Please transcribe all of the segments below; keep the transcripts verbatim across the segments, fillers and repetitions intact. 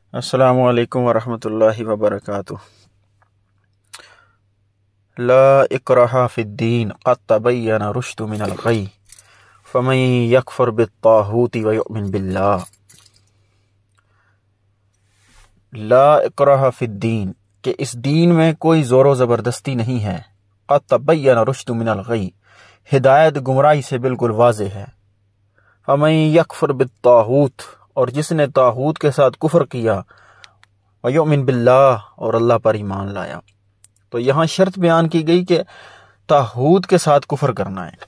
अस्सलामु अलैकुम वरहमतुल्लाहि वबरकातुह। ला इक्राहा फिद्दीन क़द तबय्यना रुश्दु मिनल ग़य फमन यकफ़ुर बित्ताग़ूति व यु'मिन बिल्लाह। ला इक्राहा फिद्दीन कि इस दीन में कोई ज़ोर ज़बरदस्ती नहीं है। क़द तबय्यना रुश्दु मिनल ग़य, हिदायत गुमराही से बिल्कुल वाज़ेह है। फमन यकफ़ुर बित्ताग़ूत, और जिसने तागूत के साथ कुफ्र किया, व यु'मिन बिल्लाह, और अल्लाह पर ईमान लाया। तो यहाँ शर्त बयान की गई कि तागूत के साथ कुफ्र करना है।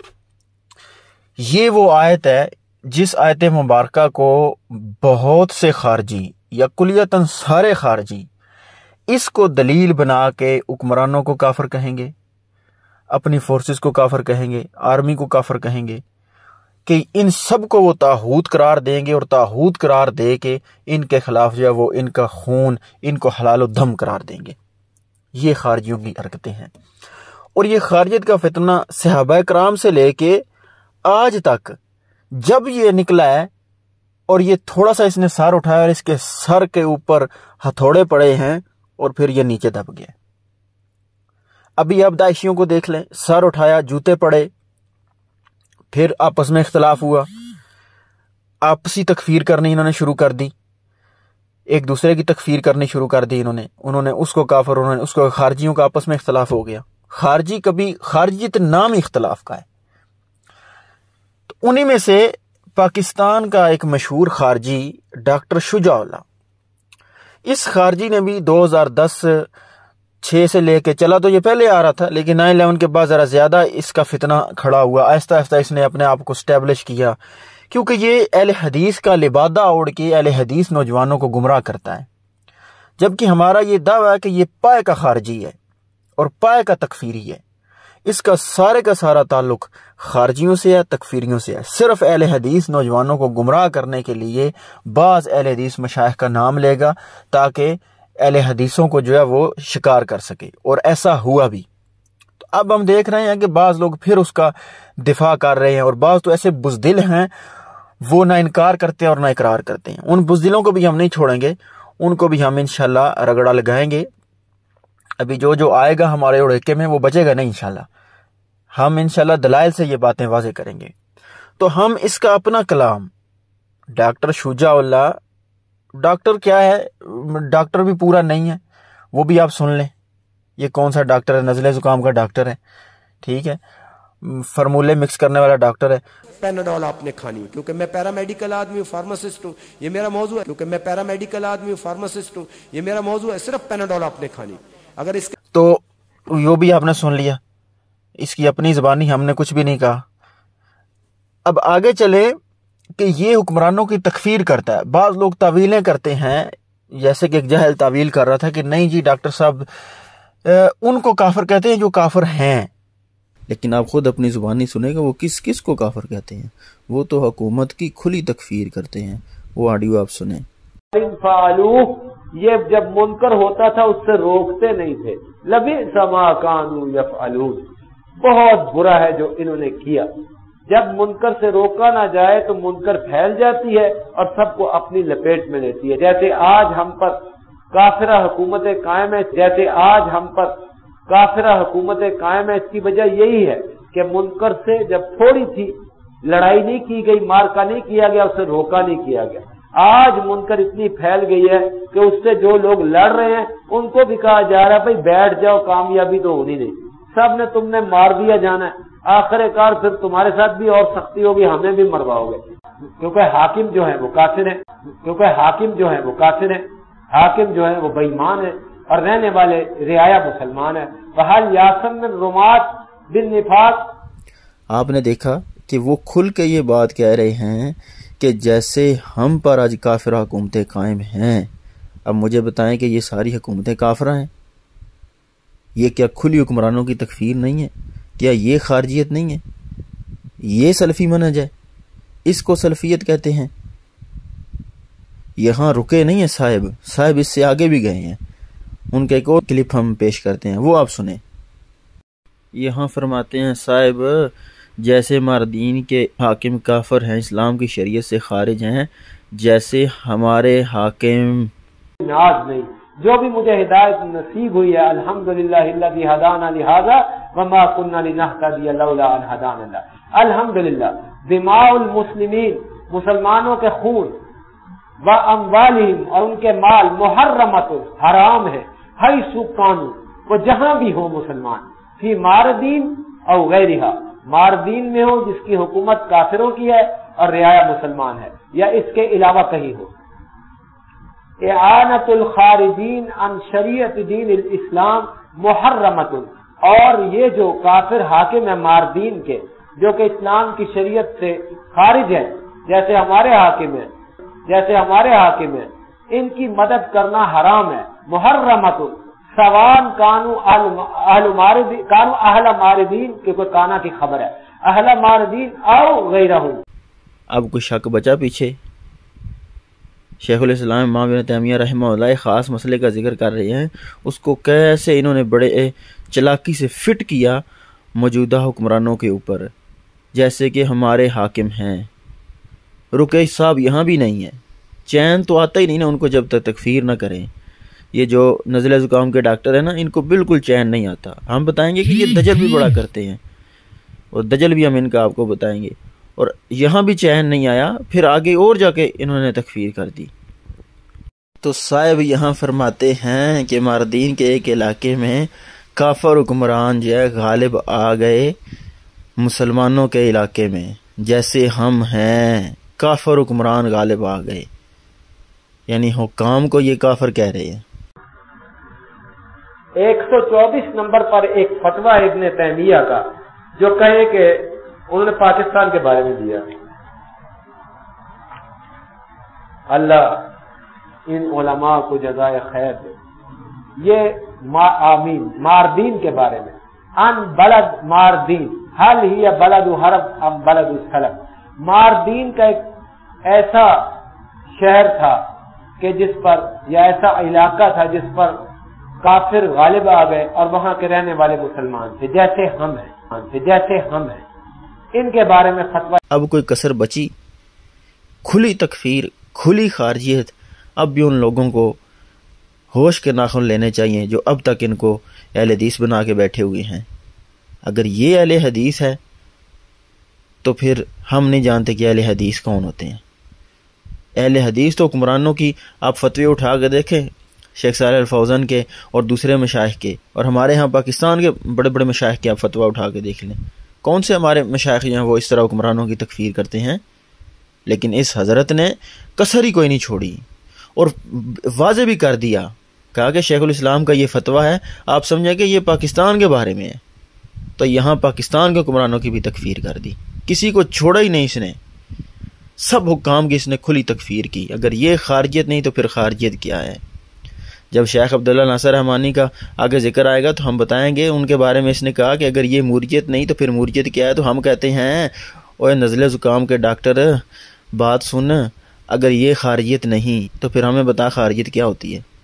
ये वो आयत है जिस आयत मुबारका को बहुत से खारजी या कुलियतन सारे खारजी इसको दलील बना के हुक्मरानों को काफिर कहेंगे, अपनी फोर्सेस को काफिर कहेंगे, आर्मी को काफिर कहेंगे कि इन सब को वो तागूत करार देंगे और तागूत करार दे के इनके खिलाफ जो है वो इनका खून, इनको हलाल दम करार देंगे। ये खारजियों की हरकतें हैं। और ये खारजियत का फितना सहाबा कराम से लेके आज तक जब ये निकला है और ये थोड़ा सा इसने सर उठाया और इसके सर के ऊपर हथौड़े पड़े हैं और फिर ये नीचे दब गया। अभी अब दाइशियों को देख लें, सर उठाया, जूते पड़े, फिर आपस में इख्तलाफ हुआ, आपसी तकफीर करनी इन्होंने शुरू कर दी, एक दूसरे की तकफीर करनी शुरू कर दी इन्होंने उन्होंने उसको काफिर, उन्होंने उसको, खारजियों का आपस में इख्तलाफ हो गया। खारजी कभी खारजियत नाम ही इख्तलाफ का है। तो उन्हीं में से पाकिस्तान का एक मशहूर खारजी डॉक्टर शुजाउल्लाह, इस खारजी ने भी दो हज़ार दस छः से लेके चला तो ये पहले आ रहा था, लेकिन नाइन इलेवन के बाद ज़रा ज़्यादा इसका फितना खड़ा हुआ। आहिस्ता आहिस्ता इसने अपने आप को स्टैब्लिश किया, क्योंकि ये अहले हदीस का लिबादा ओढ़ के अहले हदीस नौजवानों को गुमराह करता है। जबकि हमारा ये दावा है कि ये पाए का खारजी है और पाए का तकफीरी है। इसका सारे का सारा ताल्लुक खारजियों से है, तकफीरियों से है। सिर्फ अहले हदीस नौजवानों को गुमराह करने के लिए बाज़ अहले हदीस मशाइख का नाम लेगा ताकि अहले हदीसों को जो है वो शिकार कर सके, और ऐसा हुआ भी। तो अब हम देख रहे हैं कि बाज़ लोग फिर उसका दिफा कर रहे हैं और बाज़ तो ऐसे बुज़दिल हैं, वो ना इनकार करते हैं और ना इकरार करते हैं। उन बुज़दिलों को भी हम नहीं छोड़ेंगे, उनको भी हम इंशाल्लाह रगड़ा लगाएंगे। अभी जो जो आएगा हमारे उड़के में वो बचेगा नहीं इंशाल्लाह। हम इंशाल्लाह दलाइल से ये बातें वाज़ेह करेंगे। तो हम इसका अपना कलाम डॉक्टर शुजाउल्लाह, डॉक्टर क्या है, डॉक्टर भी पूरा नहीं है, वो भी आप सुन लें। ये कौन सा डॉक्टर है? नज़ले ज़ुकाम का डॉक्टर है, ठीक है, फार्मूले मिक्स करने वाला डॉक्टर है। पैनाडोल आपने खानी, क्योंकि मैं पैरामेडिकल आदमी हूँ, फार्मासिस्ट हूँ, ये मेरा मौजू है। क्योंकि मैं पैरामेडिकल आदमी हूँ, फार्मासिस्ट हूँ, ये मेरा मौजू है। सिर्फ पैनाडोल आपने खानी। अगर इसके तो यो भी आपने सुन लिया, इसकी अपनी ज़बानी, हमने कुछ भी नहीं कहा। अब आगे चले कि ये हुक्मरानों की तकफीर करता है। बाज़ लोग तावीलें करते हैं, जैसे कि एक जहल तावील कर रहा था कि नहीं जी डॉक्टर साहब उनको काफिर कहते हैं जो काफिर हैं। लेकिन आप खुद अपनी ज़ुबानी सुनेगा वो किस किस को काफिर कहते हैं। वो तो हुकूमत की खुली तकफीर करते हैं। वो ऑडियो आप सुने। ये जब मुनकर होता था उससे रोकते नहीं थे। लबी समा कानू यफ़अलून, बहुत बुरा है जो इन्होंने किया। जब मुनकर से रोका ना जाए तो मुनकर फैल जाती है और सबको अपनी लपेट में लेती है। जैसे आज हम पर काफिरा हुकूमतें कायम है, जैसे आज हम पर काफिरा हुकूमतें कायम है, इसकी वजह यही है कि मुनकर से जब थोड़ी सी लड़ाई नहीं की गई, मारका नहीं किया गया, उसे रोका नहीं किया गया। आज मुनकर इतनी फैल गई है कि उससे जो लोग लड़ रहे हैं उनको भी कहा जा रहा है भाई बैठ जाओ, कामयाबी तो होनी नहीं, सब ने तुमने मार दिया जाना है, आखिरकार फिर तुम्हारे साथ भी और सख्ती होगी, हमें भी मरवाओगे। क्योंकि हाकिम जो है वो काफिर है, क्योंकि हाकिम जो है वो काफिर है, हाकिम जो है वो बेईमान है और रहने वाले रियाया मुसलमान है। बहल यासम में रुमात बिन निफाक। आपने देखा कि वो खुल के ये बात कह रहे हैं कि जैसे हम पर आज काफिरा हुकूमतें कायम हैं। अब मुझे बताएं कि ये सारी हुकूमतें काफिरा हैं? ये क्या खुली हुक्मरानों की तकफीर नहीं है? क्या ये खारजियत नहीं है? ये सल्फी मनहज है, इसको सल्फियत कहते हैं। यहाँ रुके नहीं है साहिब, साहिब इससे आगे भी गए हैं। उनका एक और क्लिप हम पेश करते हैं, वो आप सुने। यहाँ फरमाते हैं साहिब जैसे हमारे दीन के हाकिम काफिर हैं, इस्लाम की शरीयत से खारिज हैं, जैसे हमारे हाकिम नाज नहीं। जो भी मुझे हिदायत नसीब हुई है, अल्हम्दुलिल्लाह अल्लज़ी हदाना लिहाज़ा वमा कुन्ना लिनहतदिया लौला अन हदाना अल्लाह। अल्हम्दुलिल्लाह दिमाउल मुस्लिमीन, मुसलमानों के खून, व अम्वालिहिम, और उनके माल, मुहर्रमतुन, हराम है, हैसु कानू, वो जहां भी हो मुसलमान, फी मारदीन और गैरिहा, मारदीन में हो जिसकी हुकूमत काफिरों की है और रियाया मुसलमान है, या इसके अलावा कहीं हो। इआनतुल खारिजीन अन शरीयत दीन इस्लाम मुहर्रमतुन, और ये जो काफिर हाकिम है मारदीन के, जो कि इस्लाम की शरीयत से खारिज है, जैसे हमारे हाकिम है, जैसे हमारे हाकिम है, इनकी मदद करना हराम है। मुहर्रमतुन सवान कानू अहल मारदीन, कानू अहल मारदीन के कोई काना की खबर है, अहल मारदीन औ गैरहु। अब कोई शक बचा पीछे? शेखुल इस्लाम इमाम इब्न तैमिया रहमहुल्लाह ख़ास मसले का जिक्र कर रहे हैं, उसको कैसे इन्होंने बड़े चलाकी से फिट किया मौजूदा हुक्मरानों के ऊपर, जैसे कि हमारे हाकिम हैं। रुकई साहब यहाँ भी नहीं है, चैन तो आता ही नहीं ना उनको जब तक तकफीर ना करें। ये जो नज़ला ज़ुकाम के डॉक्टर हैं ना, इनको बिल्कुल चैन नहीं आता। हम बताएंगे कि ये दजल भी बड़ा करते हैं, और दजल भी हम इनका आपको बताएंगे, और यहाँ भी चैन नहीं आया, फिर आगे और जाके इन्होंने तकफीर कर दी। तो साहब यहाँ फरमाते हैं कि मारदीन के एक इलाके में काफर हुक्मरान जो है गालिब आ गए मुसलमानों के इलाके में, जैसे हम हैं काफर हुक्मरान गालिब आ गए, यानी हुक्काम को ये काफर कह रहे हैं। एक सौ चौबीस नंबर पर एक फतवा इब्न तैमिया का जो कहे कि उन्होंने पाकिस्तान के बारे में दिया, अल्लाह इन उलमा को जज़ाए खैर दे। ये मा, आमीन मारदीन के बारे में, अन बलद मारदीन हल ही या बलद हरब अम बलद सलम। मारदीन का एक ऐसा शहर था कि जिस पर, या ऐसा इलाका था जिस पर काफिर गालिब आ गए और वहां के रहने वाले मुसलमान थे, जैसे हम हैं, जैसे हम हैं। इनके बारे में फतवा। अब कोई कसर बची? खुली तकफीर, खुली खारजियत। अब भी उन लोगों को होश के नाखून लेने चाहिए जो अब तक इनको अहले हदीस बना के बैठे हुए हैं। अगर ये अहले हदीस है तो फिर हम नहीं जानते कि अहले हदीस कौन होते हैं। अहले हदीस तो हुक्मरानों की आप फतवे उठा के देखें, शेख सालेह अल फौज़ान के और दूसरे मशाइख के, और हमारे यहाँ पाकिस्तान के बड़े बड़े मशाइख के आप फतवा उठा के देख लें, कौन से हमारे मशाइख जो हैं वो इस तरह हुक्मरानों की तकफीर करते हैं। लेकिन इस हज़रत ने कसर ही कोई नहीं छोड़ी और वाज़े भी कर दिया, कहा कि शेखुल इस्लाम का ये फतवा है, आप समझें कि ये पाकिस्तान के बारे में है, तो यहाँ पाकिस्तान के हुक्मरानों की भी तकफीर कर दी, किसी को छोड़ा ही नहीं इसने, सब हुक्काम की इसने खुली तकफीर की। अगर ये खारजियत नहीं तो फिर खारजियत क्या है? जब शेख अब्दुल्ला नासिर रहमानी का आगे जिक्र आएगा तो हम बताएंगे उनके बारे में। इसने कहा कि अगर ये मुर्जियत नहीं तो फिर मुर्जियत क्या है? तो हम कहते हैं ओए नज़ले ज़ुकाम के डॉक्टर, बात सुन, अगर ये खारजियत नहीं तो फिर हमें बता खारजियत क्या होती है।